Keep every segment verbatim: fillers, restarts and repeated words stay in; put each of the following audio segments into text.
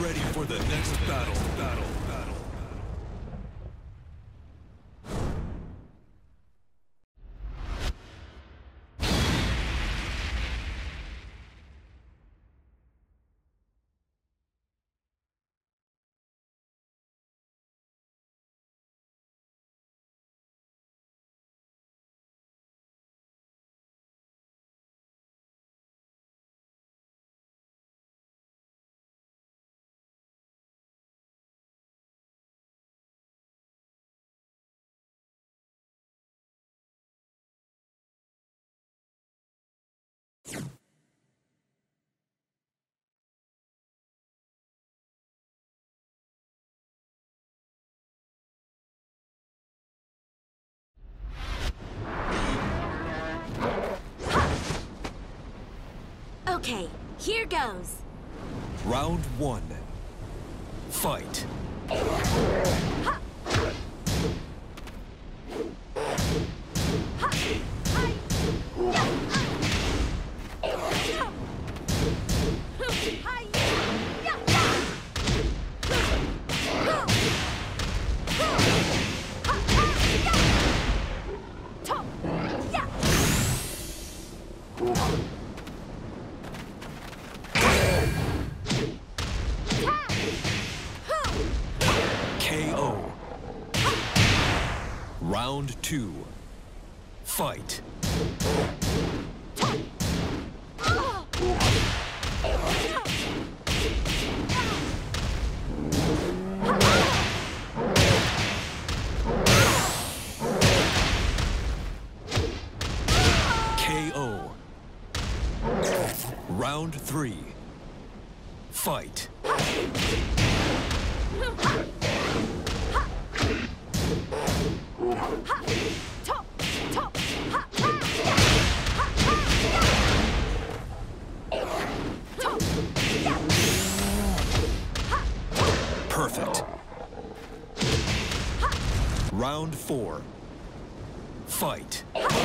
ready for the next battle. Battle. Battle. Okay, here goes. Round one. Fight. Ha! Ha! Hi! Ya! Ha! Hi! Ya! Ha! Ha! Ya! Top! Ya! K O. Round two. Fight. K O. Round three. Fight. Top! Top! Ha! Top! Ya! Perfect. Round four. Fight.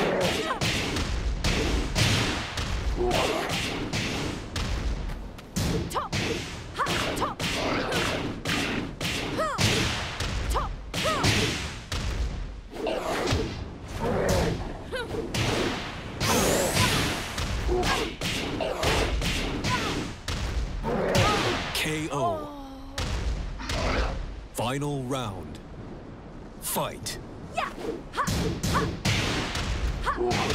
Top! Ha! Top! Ha! Top! Ha! K O. Final round. Fight. Ya! Ha! Ha! Ha!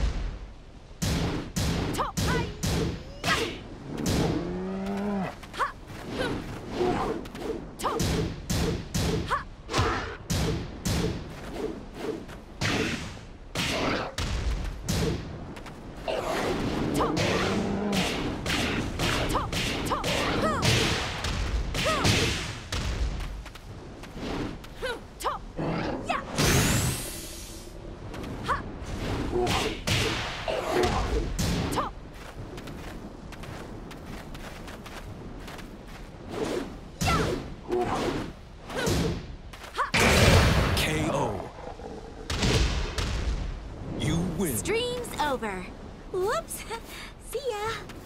Top! Hi! Ya! Ha! Top! Ha! Top! Top! Top! Ha! Ha! Top! Ya! Ha! Top! Ya! Ha! K O. You win. Stream's over. Whoops. See ya.